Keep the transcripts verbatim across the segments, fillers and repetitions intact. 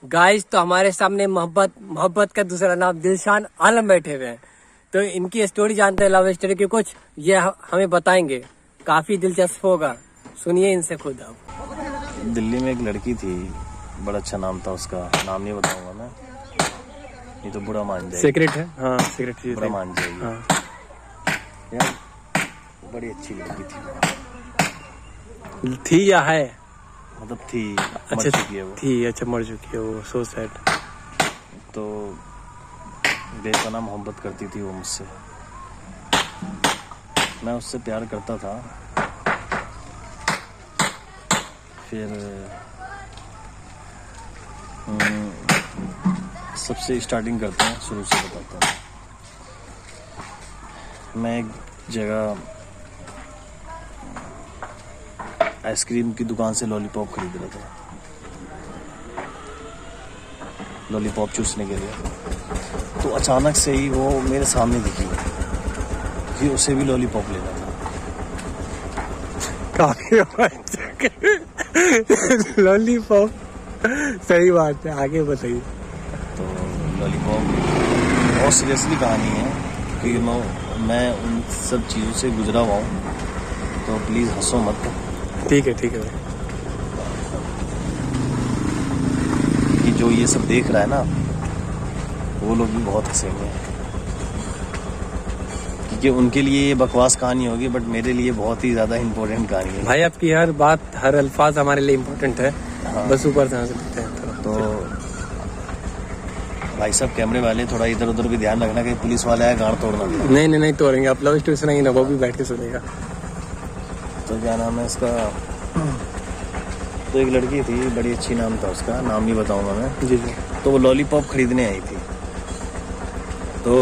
Guys तो हमारे सामने मोहब्बत मोहब्बत का दूसरा नाम दिलशान आलम बैठे हुए हैं। तो इनकी स्टोरी जानते हैं, लव स्टोरी की कुछ ये हमें बताएंगे। काफी दिलचस्प होगा, सुनिए इनसे खुद आप। दिल्ली में एक लड़की थी, बड़ा अच्छा नाम था उसका, नाम नहीं बताऊंगा मैं, ये तो बुरा मान जाएगी। सीक्रेट है, हाँ सीक्रेट, बुरा मान जाएगी। हाँ। यार बड़ी अच्छी लड़की थी। थी या है? मतलब थी, अच्छा, मर चुकी है वो। थी, अच्छा मर चुकी है वो, सो सैड। तो बेपनाह मोहब्बत करती थी वो मुझसे, मैं उससे प्यार करता था। फिर सबसे स्टार्टिंग करते हैं, शुरू से बताता हूँ। मैं एक जगह आइसक्रीम की दुकान से लॉलीपॉप खरीद रहा था, लॉलीपॉप चूसने के लिए। तो अचानक से ही वो मेरे सामने दिखी कि उसे भी लॉलीपॉप लेना था। काफी लॉलीपॉप, सही बात है, आगे बताइए। तो लॉलीपॉप बहुत सीरियसली कहानी है, क्योंकि मैं मैं उन सब चीज़ों से गुजरा हुआ हूँ, तो प्लीज़ हंसो मत। ठीक है ठीक है भाई। कि जो ये सब देख रहा है ना, वो लोग भी बहुत हंसेंगे, क्योंकि उनके लिए ये बकवास कहानी होगी, बट मेरे लिए बहुत ही ज़्यादा इम्पोर्टेंट कहानी है भाई। आपकी हर बात, हर अल्फाज हमारे लिए इम्पोर्टेंट है। हाँ। बस ऊपर से हंसते हैं थोड़ा। तो भाई साहब कैमरे वाले, थोड़ा इधर उधर भी ध्यान रखना, कि पुलिस वाला है गाड़ तोड़ना भी। नहीं नहीं नहीं तोड़ेंगे, आप लव स्टोरी सुनाइए ना, वो भी बैठ के सुनेगा। तो क्या नाम है उसका? तो एक लड़की थी, बड़ी अच्छी नाम था उसका, नाम नहीं बताऊंगा मैं। जी जी। तो वो लॉलीपॉप खरीदने आई थी। तो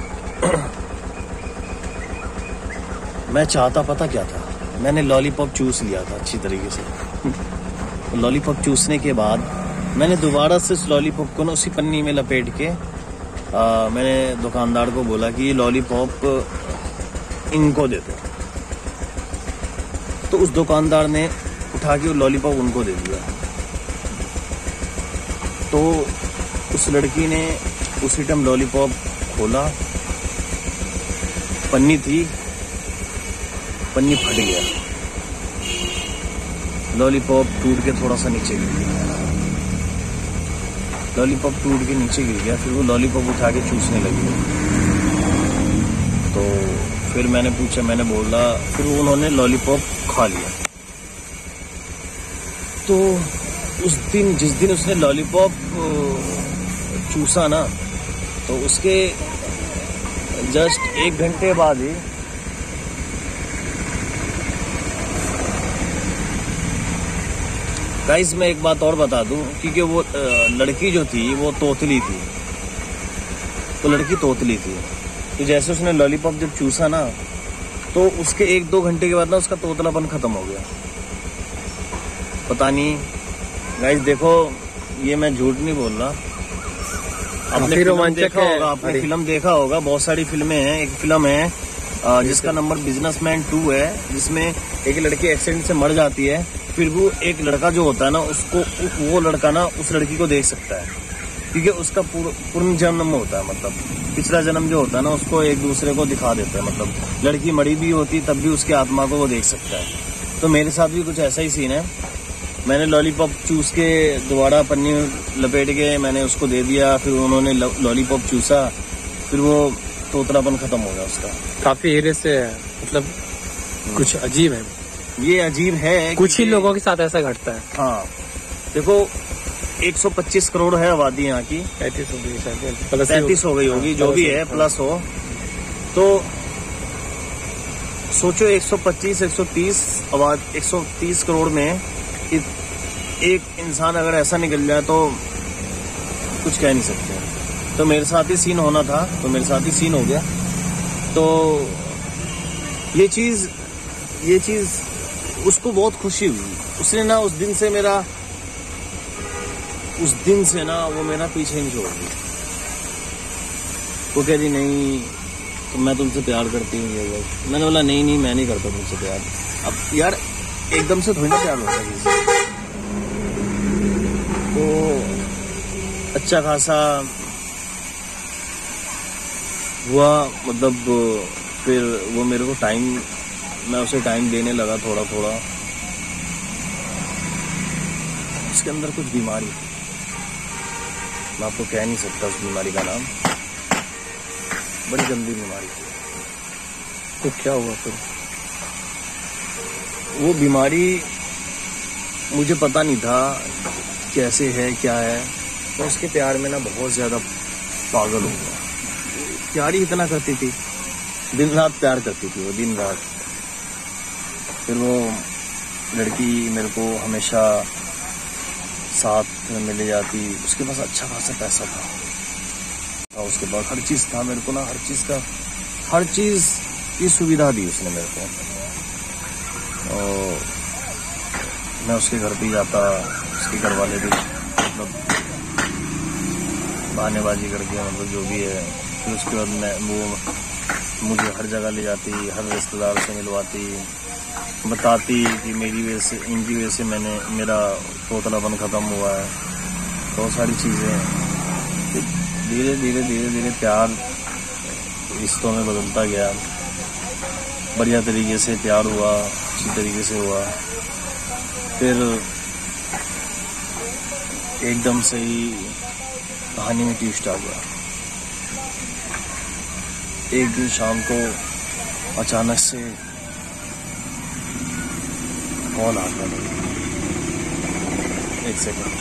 मैं चाहता पता क्या था, मैंने लॉलीपॉप चूस लिया था अच्छी तरीके से। लॉलीपॉप चूसने के बाद मैंने दोबारा से उस लॉलीपॉप को ना उसी पन्नी में लपेट के आ, मैंने दुकानदार को बोला कि ये लॉलीपॉप इनको दे दो। तो उस दुकानदार ने उठा के वो लॉलीपॉप उनको दे दिया। तो उस लड़की ने उसी टाइम लॉलीपॉप खोला, पन्नी थी, पन्नी फट गया, लॉलीपॉप टूट के थोड़ा सा नीचे गिर गया। लॉलीपॉप टूट के नीचे गिर गया। फिर वो लॉलीपॉप उठा के चूसने लगी। तो फिर मैंने पूछा, मैंने बोला, फिर उन्होंने लॉलीपॉप खा लिया। तो उस दिन, जिस दिन उसने लॉलीपॉप चूसा ना, तो उसके जस्ट एक घंटे बाद ही गाइस मैं एक बात और बता दूं, क्योंकि वो लड़की जो थी वो तोतली थी। तो लड़की तोतली थी, तो जैसे उसने लॉलीपॉप जब चूसा ना, तो उसके एक दो घंटे के बाद ना उसका तोतलापन खत्म हो गया। पता नहीं गाइस, देखो ये मैं झूठ नहीं बोल रहा। आपने फिल्म देखा होगा, आपने फिल्म देखा होगा, बहुत सारी फिल्में हैं। एक फिल्म है जिसका नंबर बिजनेसमैन टू है, जिसमें एक लड़की एक्सीडेंट से मर जाती है। फिर वो एक लड़का जो होता है ना, उसको वो लड़का ना उस लड़की को देख सकता है, क्योंकि उसका पूर्ण जन्म होता है, मतलब पिछला जन्म जो होता है ना, उसको एक दूसरे को दिखा देता है। मतलब लड़की मरी भी होती तब भी उसकी आत्मा को वो देख सकता है। तो मेरे साथ भी कुछ ऐसा ही सीन है। मैंने लॉलीपॉप चूस के दोबारा पन्नी लपेट के मैंने उसको दे दिया। फिर उन्होंने लॉलीपॉप चूसा, फिर वो तोतलापन खत्म हो गया उसका। काफी हीरे से है, मतलब कुछ अजीब है ये, अजीब है। कुछ ही लोगों के साथ ऐसा घटता है। हाँ देखो, एक सौ पच्चीस करोड़ है आबादी यहाँ की, पैंतीस हो गई, पैंतीस हो गई होगी, जो भी है, प्लस हो। तो सोचो एक सौ पच्चीस, एक सौ तीस आबाद, एक सौ तीस करोड़ में एक इंसान अगर ऐसा निकल जाए तो कुछ कह नहीं सकते। तो मेरे साथ ही सीन होना था, तो मेरे साथ ही सीन हो गया। तो ये चीज ये चीज उसको बहुत खुशी हुई। उसने ना उस दिन से मेरा उस दिन से ना वो मेरा पीछे नहीं छोड़ दी। वो कह रही नहीं तो मैं तुमसे प्यार करती हूँ। ये मैंने बोला नहीं नहीं मैं नहीं करता तुमसे प्यार। अब यार एकदम से थोड़ी ना प्यार होता है। तो अच्छा खासा हुआ, मतलब फिर वो मेरे को टाइम, मैं उसे टाइम देने लगा थोड़ा थोड़ा। उसके अंदर कुछ बीमारी थी, मैं आपको कह नहीं सकता उस बीमारी का नाम, बड़ी गंदी बीमारी थी। तो क्या हुआ फिर? वो बीमारी मुझे पता नहीं था कैसे है क्या है, तो उसके प्यार में ना बहुत ज़्यादा पागल हो गया। प्यार ही इतना करती थी, दिन रात प्यार करती थी वो, दिन रात। फिर वो लड़की मेरे को हमेशा साथ में ले जाती, उसके पास अच्छा खासा पैसा था, और उसके पास हर चीज़ था, मेरे को ना हर चीज़ का हर चीज़ की सुविधा दी उसने मेरे को। और मैं उसके घर पे जाता, उसके घर वाले भी मतलब बहानेबाजी करके, मतलब जो भी है। फिर उसके बाद मैं वो मुझे हर जगह ले जाती, हर रिश्तेदार से मिलवाती, बताती कि मेरी वजह से, इनकी वजह से मैंने मेरा तोतलापन ख़त्म हुआ है, बहुत सारी चीज़ें। धीरे धीरे धीरे धीरे प्यार रिश्तों में बदलता गया, बढ़िया तरीके से प्यार हुआ, अच्छी तरीके से हुआ। फिर एकदम से ही कहानी में ट्विस्ट आ गया। एक दिन शाम को अचानक से कॉल आ गया मेरे। एक सेकंड,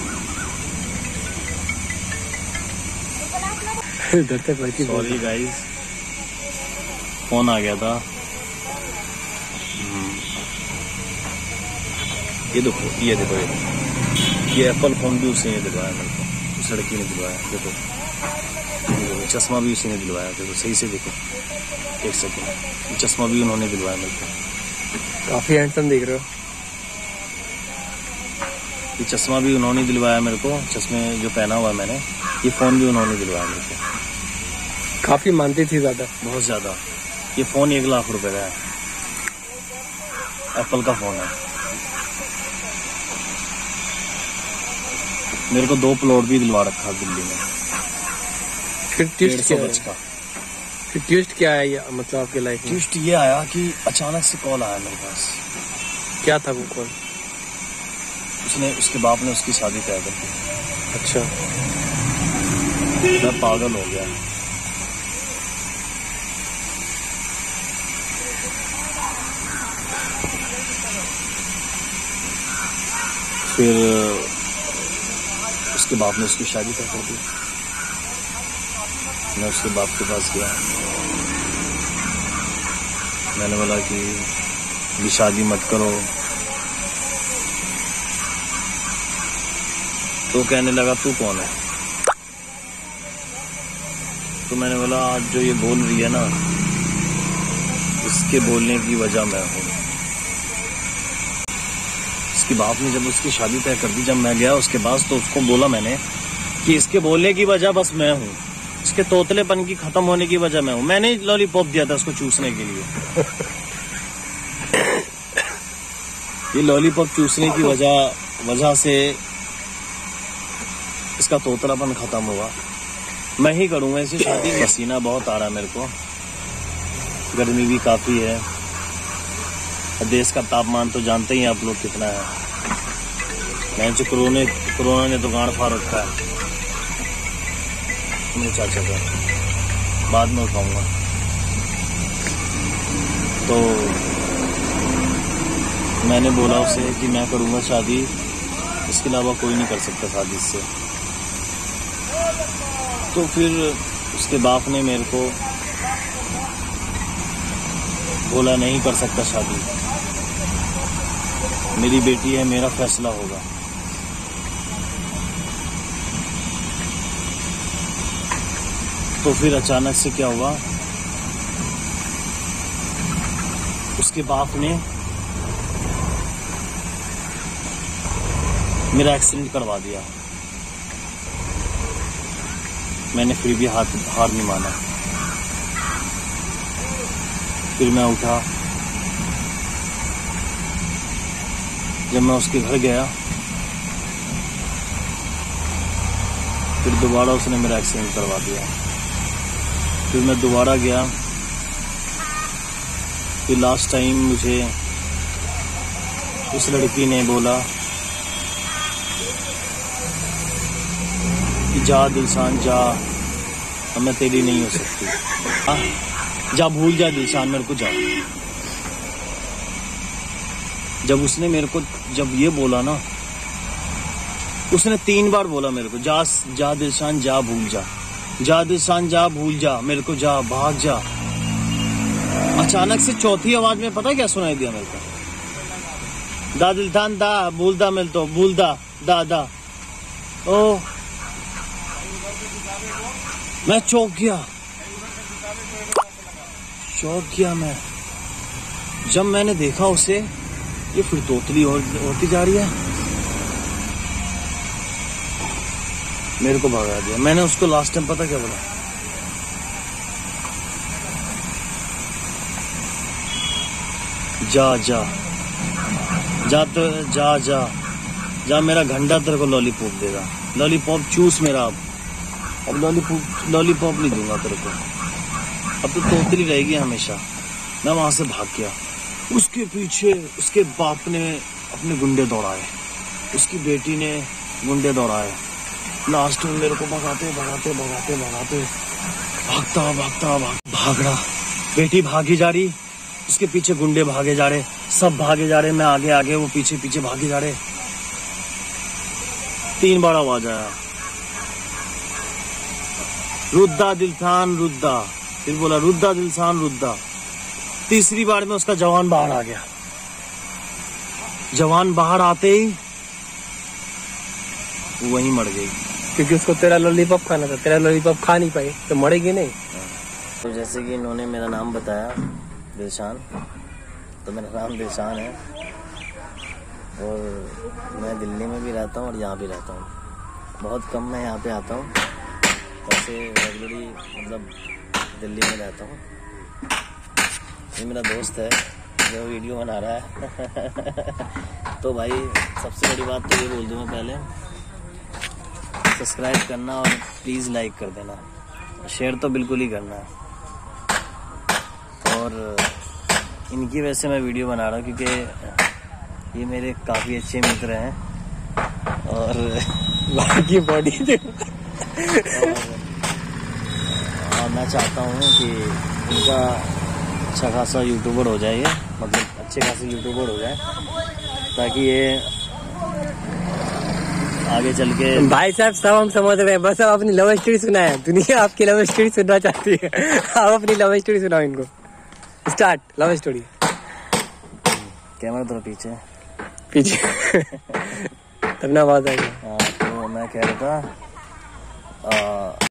डरते पड़ती, सॉरी गाइस, फोन आ गया था। ये देखो, ये देखो, ये देखो, ये एप्पल फोन भी उसी ने दिलवाया मेरे को, उस लड़की ने दिलवाया। देखो, चश्मा भी उसी ने दिलवाया। देखो सही से देखो, एक सेकंड, चश्मा भी उन्होंने दिलवाया मेरे को। काफी हैंडसम दिख रहे हो। ये चश्मा भी उन्होंने दिलवाया मेरे को, चश्मे जो पहना हुआ है मैंने, ये फ़ोन भी उन्होंने दिलवाया मेरे को। काफी मानती थी ज़्यादा, बहुत ज़्यादा। ये फ़ोन एक लाख रुपए का है, एप्पल का फ़ोन है। मेरे को दो प्लॉट भी दिलवा रखा दिल्ली में। फिर ट्विस्ट क्या गज का। फिर ट्विस्ट क्या आया, मतलब आपके लाइफ में? ट्विस्ट ये आया कि अचानक से कॉल आया मेरे पास। क्या था वो कॉल? उसने, उसके बाप ने उसकी शादी तय कर दी। अच्छा। मैं पागल हो गया। फिर उसके बाप ने उसकी शादी तय कर दी। मैं उसके बाप के पास गया, मैंने बोला कि ये शादी मत करो। तो कहने लगा तू कौन है? तो मैंने बोला आज जो ये बोल रही है ना, इसके बोलने की वजह मैं हूँ। इसके बाप ने जब उसकी शादी तय कर दी, जब मैं गया उसके पास, तो उसको बोला मैंने कि इसके बोलने की वजह बस मैं हूँ, इसके तोतलेपन की खत्म होने की वजह मैं हूँ। मैंने ही लॉलीपॉप दिया था उसको चूसने के लिए। ये लॉलीपॉप चूसने की वजह वजह से इसका तोतलापन खत्म हुआ। मैं ही करूँगा इसे शादी। पसीना बहुत आ रहा है मेरे को, गर्मी भी काफ़ी है, देश का तापमान तो जानते ही आप लोग कितना है। मैं जो कोरोना कोरोना ने तो गांड फाड़ रखा है। मेरे चाचा का बाद में उठाऊंगा। तो मैंने बोला उसे कि मैं करूँगा शादी, इसके अलावा कोई नहीं कर सकता शादी इससे। तो फिर उसके बाप ने मेरे को बोला नहीं कर सकता शादी, मेरी बेटी है, मेरा फैसला होगा। तो फिर अचानक से क्या हुआ, उसके बाप ने मेरा एक्सीडेंट करवा दिया। मैंने फिर भी हाथ हार नहीं माना। फिर मैं उठा, जब मैं उसके घर गया फिर दोबारा उसने मेरा एक्सीडेंट करवा दिया। फिर मैं दोबारा गया, फिर लास्ट टाइम मुझे उस लड़की ने बोला कि जा दिलशान जा, मैं तेरी नहीं हो सकती, आ, जा भूल जा दिलशान मेरे को, जा। जब उसने मेरे को जब ये बोला ना, उसने तीन बार बोला मेरे को, जा जा दिलशान जा भूल जा, जा दिलशान जा भूल जा, मेरे को जा, भाग जा। अचानक से चौथी आवाज में पता क्या सुनाई दिया मेरे को, दा दिलशान दा भूल दा, मिल तो भूल दा दा दा। ओ मैं चौंक गया, चौंक गया मैं। जब मैंने देखा उसे, ये फिर तोतली और होती जा रही है, मेरे को भगा दिया। मैंने उसको लास्ट टाइम पता क्या बोला, जा जा जा तो जा जा जा, मेरा घंटा तेरे को लॉलीपॉप देगा, लॉलीपॉप चूस मेरा। अब अब लॉलीपॉप लॉलीपॉप नहीं दूंगा तेरे को, अब तो तोतली रहेगी हमेशा। मैं वहां से भाग गया। उसके पीछे उसके बाप ने अपने गुंडे दौड़ाए, उसकी बेटी ने गुंडे दौड़ाए। लास्ट में मेरे को भगाते भगाते भगाते भगाते भागता भागता भाग भागड़ा बेटी भागी जा रही, उसके पीछे गुंडे भागे जा रहे, सब भागे जा रहे, मैं आगे आगे, वो पीछे पीछे भागे जा रहे। तीन बार आवाज आया, रुद्दा दिलशान रुद्दा, फिर बोला रुद्दा दिलशान रुद्दा। तीसरी बार में उसका जवान बाहर आ गया। जवान बाहर आते ही वो वहीं मर गई, क्योंकि उसको तेरा लॉलीपॉप खाना था, तेरा लॉलीपॉप खा नहीं पाई तो मरेगी नहीं। तो जैसे कि इन्होंने मेरा नाम बताया दिलशान, तो मेरा नाम दिलशान है और मैं दिल्ली में भी रहता हूँ और यहाँ भी रहता हूँ। बहुत कम मैं यहाँ पे आता हूँ, वैसे रेगुलरली मतलब दिल्ली में रहता हूँ। ये मेरा दोस्त है जो वीडियो बना रहा है। तो भाई सबसे बड़ी बात तो ये बोल दूँ मैं पहले, सब्सक्राइब करना और प्लीज़ लाइक कर देना, शेयर तो बिल्कुल ही करना है। और इनकी वजह से मैं वीडियो बना रहा हूँ क्योंकि ये मेरे काफ़ी अच्छे मित्र हैं और बाकी बॉडी और, और मैं चाहता हूँ कि इनका अच्छा खासा यूट्यूबर हो जाए, ये मतलब अच्छे खासे यूट्यूबर हो जाए, ताकि ये आगे चल के। भाई साहब सब हम समझ रहे हैं, बस आप अपनी लव स्टोरी सुनाए, दुनिया आपकी लव स्टोरी सुनना चाहती है। आप अपनी लव स्टोरी सुनाओ इनको, स्टार्ट लव स्टोरी। कैमरा थोड़ा पीछे पीछे तब ना आवाज आएगी। हाँ, तो मैं कह रहा था आ,